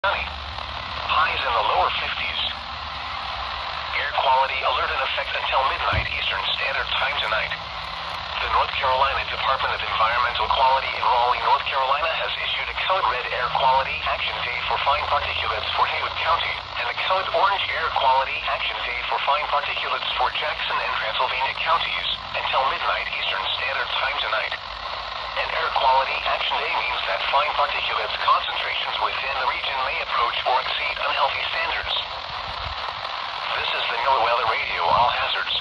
sunny. Highs in the lower 50s. Air quality alert in effect until midnight Eastern Standard Time tonight. The North Carolina Department of Environmental Quality in Raleigh, North Carolina has issued a Code Red Air Quality Action Day for fine particulates for Haywood County and a Code Orange Air Quality Action Day for fine particulates for Jackson and Transylvania counties until midnight Eastern Standard Time tonight. An Air Quality Action Day means that fine particulates concentrations within the region may approach or exceed unhealthy standards. This is the NOAA Weather Radio All Hazards.